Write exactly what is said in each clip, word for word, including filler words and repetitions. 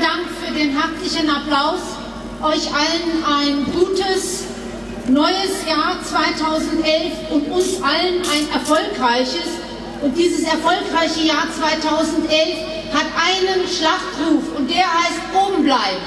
Dank für den herzlichen Applaus. Euch allen ein gutes neues Jahr zweitausendelf und uns allen ein erfolgreiches. Und dieses erfolgreiche Jahr zweitausendelf hat einen Schlachtruf und der heißt oben bleiben.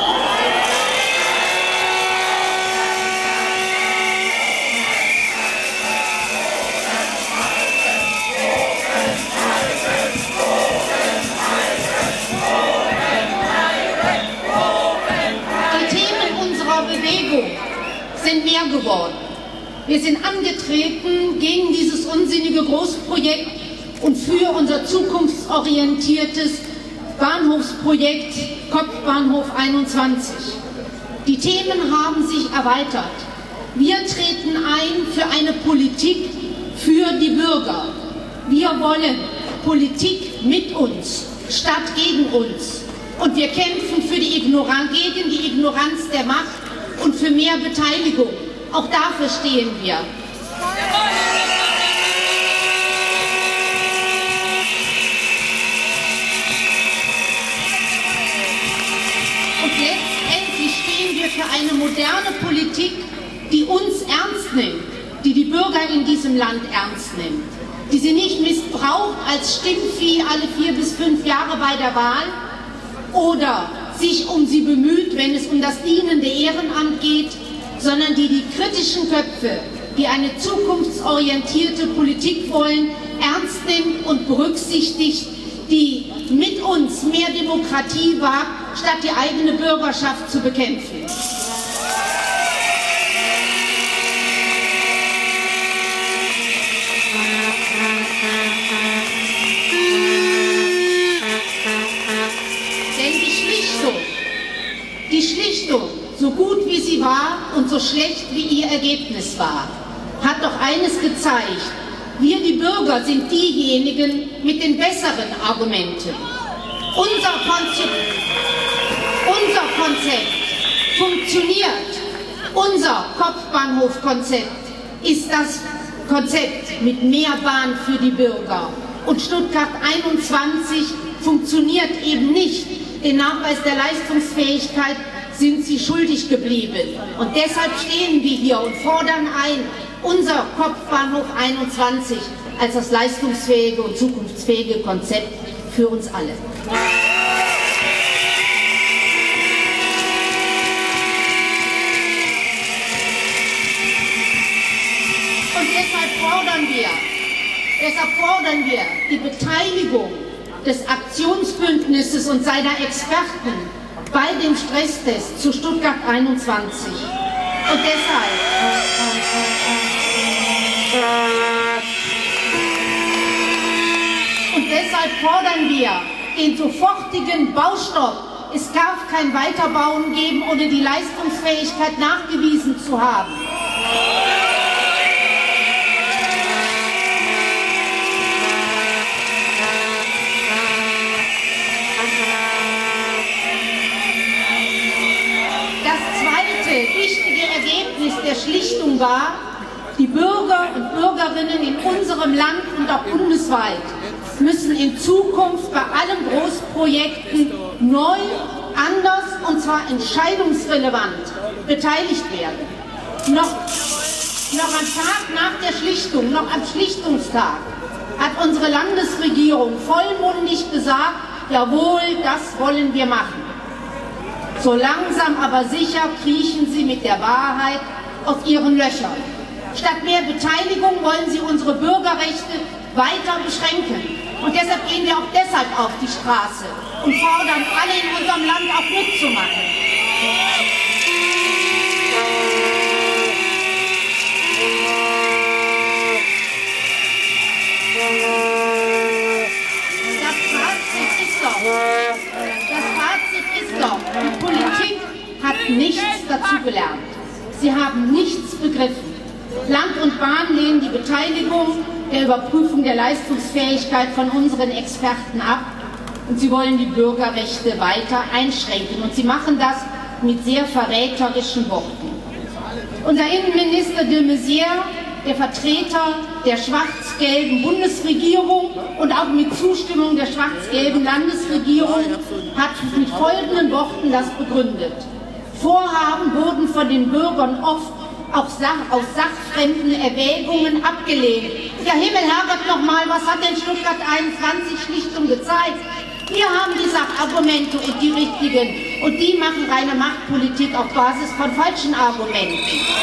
Sind mehr geworden. Wir sind angetreten gegen dieses unsinnige Großprojekt und für unser zukunftsorientiertes Bahnhofsprojekt Kopfbahnhof einundzwanzig. Die Themen haben sich erweitert. Wir treten ein für eine Politik für die Bürger. Wir wollen Politik mit uns statt gegen uns. Und wir kämpfen für die Ignoranz, gegen die Ignoranz der Macht und für mehr Beteiligung. Auch dafür stehen wir. Und letztendlich stehen wir für eine moderne Politik, die uns ernst nimmt, die die Bürger in diesem Land ernst nimmt, die sie nicht missbraucht als Stimmvieh alle vier bis fünf Jahre bei der Wahl oder sich um sie bemüht, wenn es um das dienende Ehrenamt geht, sondern die die kritischen Köpfe, die eine zukunftsorientierte Politik wollen, ernst nimmt und berücksichtigt, die mit uns mehr Demokratie wagt, statt die eigene Bürgerschaft zu bekämpfen. Die Schlichtung, so gut wie sie war und so schlecht wie ihr Ergebnis war, hat doch eines gezeigt: Wir, die Bürger, sind diejenigen mit den besseren Argumenten. Unser Konzept, unser Konzept funktioniert. Unser Kopfbahnhofkonzept ist das Konzept mit mehr Bahn für die Bürger. Und Stuttgart einundzwanzig funktioniert eben nicht. Den Nachweis der Leistungsfähigkeit sind sie schuldig geblieben. Und deshalb stehen wir hier und fordern ein, unser Kopfbahnhof einundzwanzig als das leistungsfähige und zukunftsfähige Konzept für uns alle. Und deshalb fordern wir, deshalb fordern wir die Beteiligung des Aktionsbündnisses und seiner Experten bei dem Stresstest zu Stuttgart einundzwanzig. Und deshalb, und deshalb fordern wir den sofortigen Baustopp. Es darf kein Weiterbauen geben, ohne die Leistungsfähigkeit nachgewiesen zu haben. Wichtige Ergebnis der Schlichtung war, die Bürger und Bürgerinnen in unserem Land und auch bundesweit müssen in Zukunft bei allen Großprojekten neu, anders und zwar entscheidungsrelevant beteiligt werden. Noch, noch am Tag nach der Schlichtung, noch am Schlichtungstag, hat unsere Landesregierung vollmundig gesagt, jawohl, das wollen wir machen. So langsam aber sicher kriechen sie mit der Wahrheit aus ihren Löchern. Statt mehr Beteiligung wollen sie unsere Bürgerrechte weiter beschränken. Und deshalb gehen wir auch deshalb auf die Straße und fordern alle in unserem Land auch mitzumachen. Das Fazit ist doch, das Fazit ist doch, die Politik hat nichts dazu gelernt. Sie haben nichts begriffen. Land und Bahn lehnen die Beteiligung der Überprüfung der Leistungsfähigkeit von unseren Experten ab und sie wollen die Bürgerrechte weiter einschränken. Und sie machen das mit sehr verräterischen Worten. Unser Innenminister de Maizière, der Vertreter der schwarz-gelben Bundesregierung und auch mit Zustimmung der schwarz-gelben Landesregierung hat mit folgenden Worten das begründet. Vorhaben wurden von den Bürgern oft auch Sach aus sachfremden Erwägungen abgelehnt. Ja, Himmel, Herrgott, nochmal, was hat denn Stuttgart einundzwanzig Schlichtung gezeigt? Wir haben die Sachargumente und die richtigen und die machen reine Machtpolitik auf Basis von falschen Argumenten.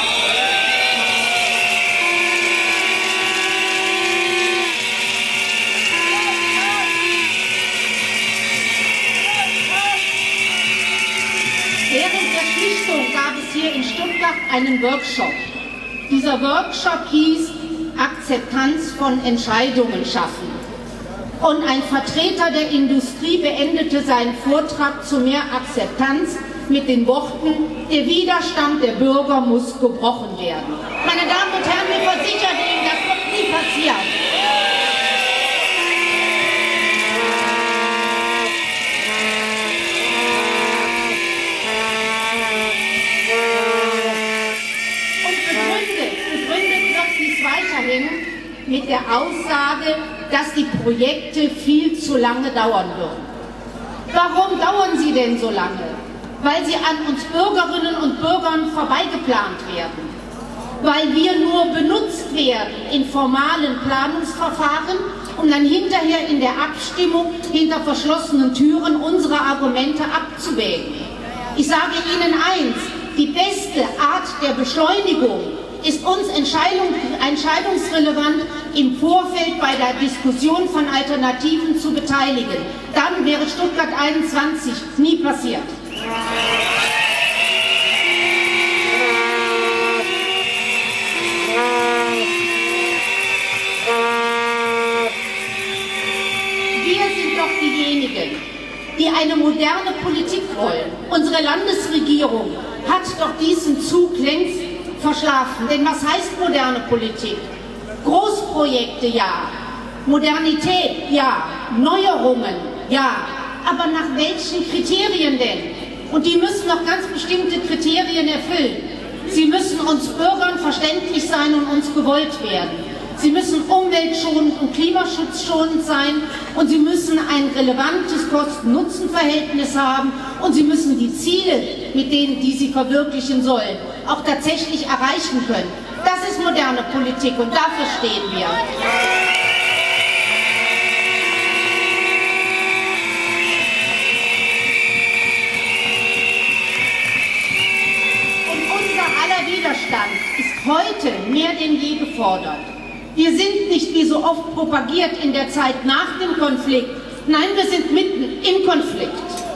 Während der Schlichtung gab es hier in Stuttgart einen Workshop. Dieser Workshop hieß Akzeptanz von Entscheidungen schaffen. Und ein Vertreter der Industrie beendete seinen Vortrag zu mehr Akzeptanz mit den Worten, der Widerstand der Bürger muss gebrochen werden. Meine Damen und Herren, wir versichern Ihnen, das wird nie passieren. Mit der Aussage, dass die Projekte viel zu lange dauern würden. Warum dauern sie denn so lange? Weil sie an uns Bürgerinnen und Bürgern vorbeigeplant werden. Weil wir nur benutzt werden in formalen Planungsverfahren, um dann hinterher in der Abstimmung hinter verschlossenen Türen unsere Argumente abzuwägen. Ich sage Ihnen eins, die beste Art der Beschleunigung ist uns Entscheidung, entscheidungsrelevant im Vorfeld bei der Diskussion von Alternativen zu beteiligen. Dann wäre Stuttgart einundzwanzig nie passiert. Wir sind doch diejenigen, die eine moderne Politik wollen. Unsere Landesregierung hat doch diesen Zug längst verschlafen. Denn was heißt moderne Politik? Großprojekte, ja. Modernität, ja. Neuerungen, ja. Aber nach welchen Kriterien denn? Und die müssen noch ganz bestimmte Kriterien erfüllen. Sie müssen uns Bürgern verständlich sein und uns gewollt werden. Sie müssen umweltschonend und klimaschutzschonend sein und sie müssen ein relevantes Kosten-Nutzen-Verhältnis haben und sie müssen die Ziele, mit denen die sie verwirklichen sollen, auch tatsächlich erreichen können. Das ist moderne Politik und dafür stehen wir. Und unser aller Widerstand ist heute mehr denn je gefordert. Wir sind nicht, wie so oft propagiert, in der Zeit nach dem Konflikt. Nein, wir sind mitten im Konflikt.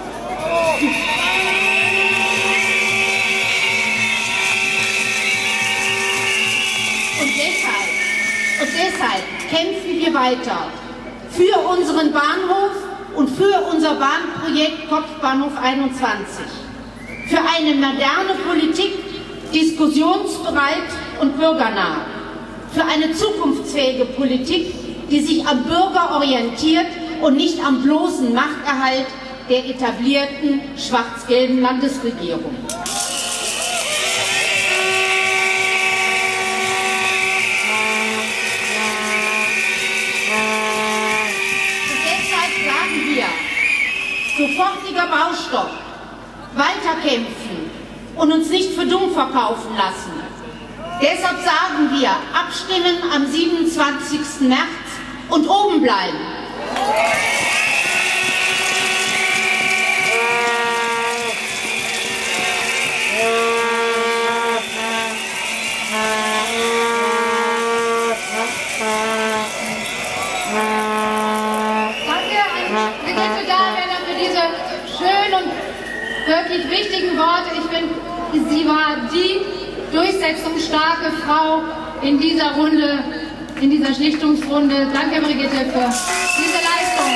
Und deshalb, und deshalb kämpfen wir weiter für unseren Bahnhof und für unser Bahnprojekt Kopfbahnhof einundzwanzig. Für eine moderne Politik, diskussionsbereit und bürgernah. Für eine zukunftsfähige Politik, die sich am Bürger orientiert und nicht am bloßen Machterhalt der etablierten schwarz-gelben Landesregierung. Und deshalb sagen wir, sofortiger Baustopp, weiterkämpfen und uns nicht für dumm verkaufen lassen. Deshalb sagen wir, abstimmen am siebenundzwanzigsten März und oben bleiben. Danke an Brigitte Dahlmänner für diese schönen und wirklich wichtigen Worte. Ich finde, sie war die durchsetzungsstarke Frau in dieser Runde, in dieser Schlichtungsrunde. Danke, Brigitte, für diese Leistung.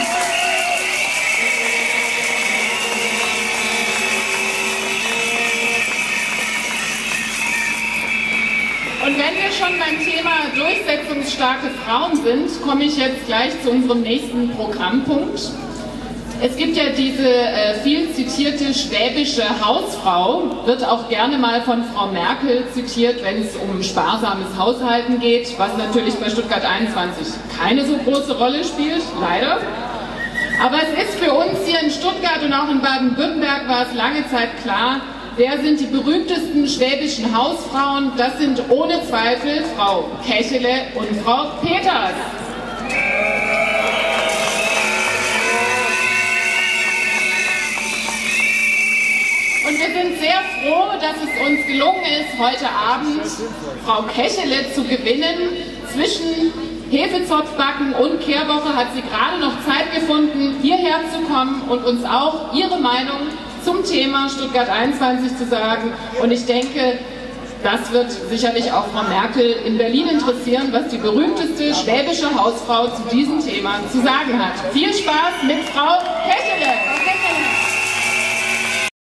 Und wenn wir schon beim Thema durchsetzungsstarke Frauen sind, komme ich jetzt gleich zu unserem nächsten Programmpunkt. Es gibt ja diese äh, viel zitierte schwäbische Hausfrau, wird auch gerne mal von Frau Merkel zitiert, wenn es um sparsames Haushalten geht, was natürlich bei Stuttgart einundzwanzig keine so große Rolle spielt, leider. Aber es ist für uns hier in Stuttgart und auch in Baden-Württemberg war es lange Zeit klar, wer sind die berühmtesten schwäbischen Hausfrauen? Das sind ohne Zweifel Frau Kechele und Frau Peters. Und wir sind sehr froh, dass es uns gelungen ist, heute Abend Frau Kechele zu gewinnen. Zwischen Hefezopfbacken und Kehrwoche hat sie gerade noch Zeit gefunden, hierher zu kommen und uns auch ihre Meinung zum Thema Stuttgart einundzwanzig zu sagen. Und ich denke, das wird sicherlich auch Frau Merkel in Berlin interessieren, was die berühmteste schwäbische Hausfrau zu diesem Thema zu sagen hat. Viel Spaß mit Frau Kechele!